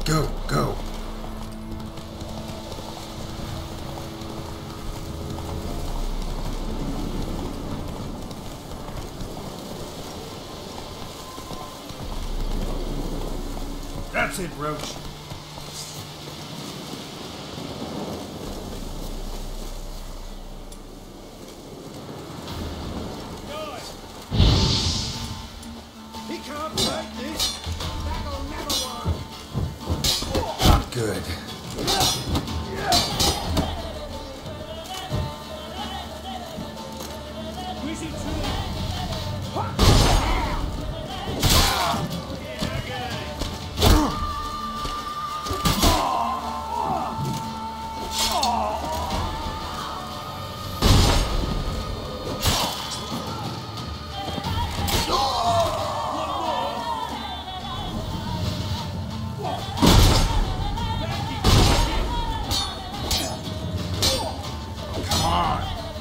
Go, go. That's it, Roach. He can't take this. That'll never work. Not good. Squeeze it through.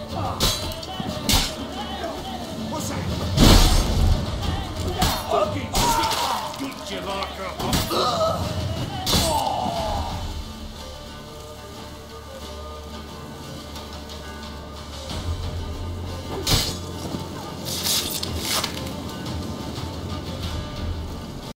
What's that? Fucking